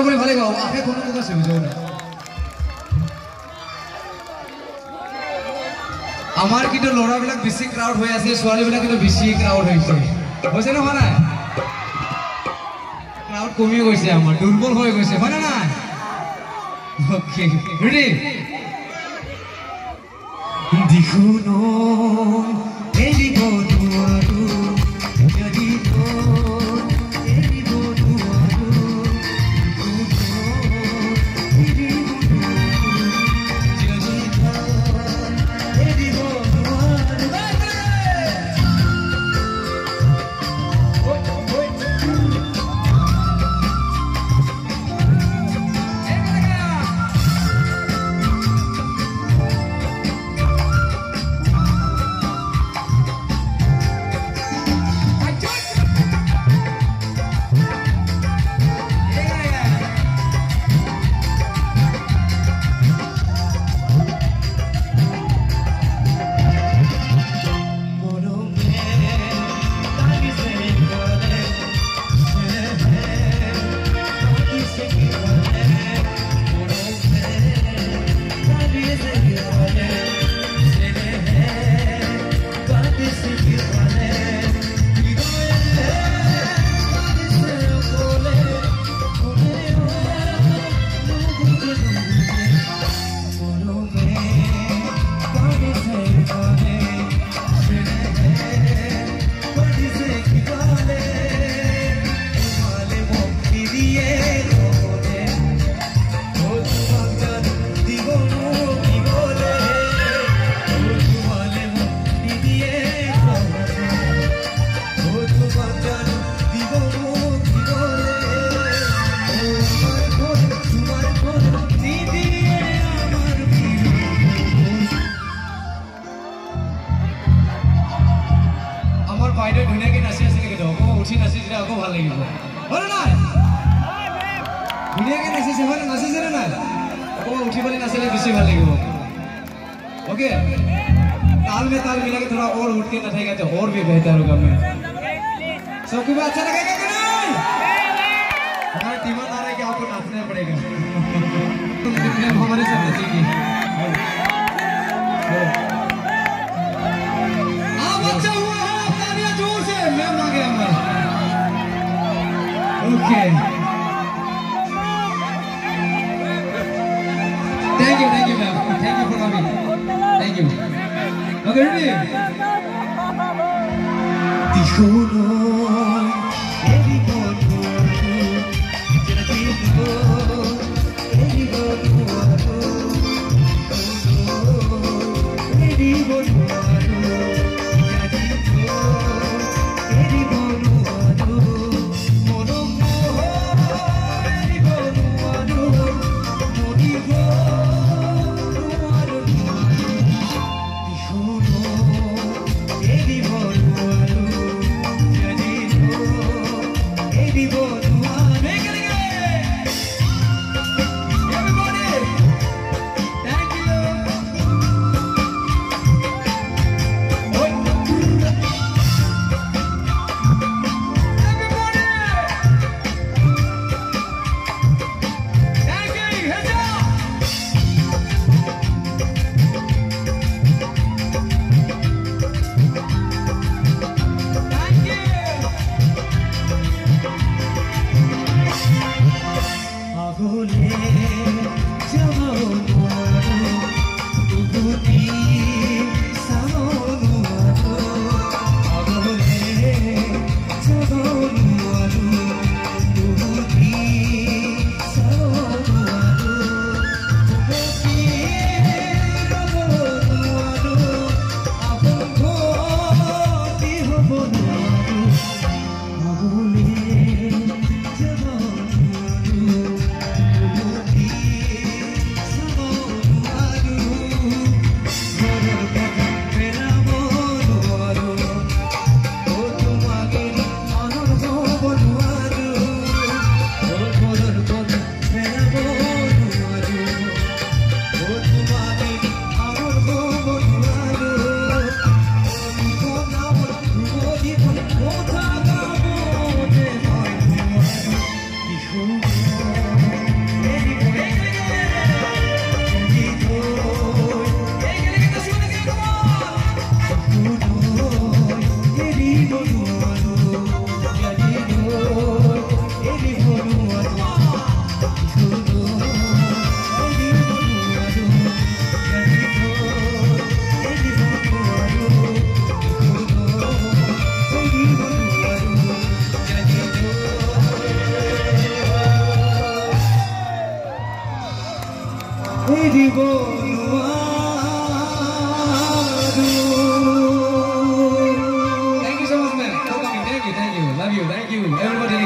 আপুনি ভালে গাব আহে কোনো কথা আছে বুঝো না আমার কিন্তু লড়াবিলাক বেশি ক্রাউড হয়ে আছে ছোৱালীবিলাক কিন্তু বেশি ক্রাউড হইছে হইছে না হয় ক্রাউড কমি গৈছে আমার দুর্বল হয়ে গৈছে হয় না ওকে রেডি দিখুনো এলি বনুয়ারু যদি তো এলি বনুয়ারু ओके ताल में ताल मिला के थोड़ा और उठ के नचेगा तो और भी बेहतर होगा मैं सबको भी अच्छा लगेगा कि नहीं हमारे टीम आ रहा है कि आपको नाचना पड़ेगा हमारे साथ नचेगी आप अच्छा हुआ है तालियां जोर से मैं मांगे हमारा okay thank you ma'am thank you for coming Thank you. Okay, ready? Dijono, Eli bonuaru, jadi to, Eli bonuaru, Eli bonuaru, jadi to, Eli bonuaru, monomo, Eli bonuaru, monigo. Jadi Thank you so much, man. For coming. Thank you. Love you. Thank you. Everybody.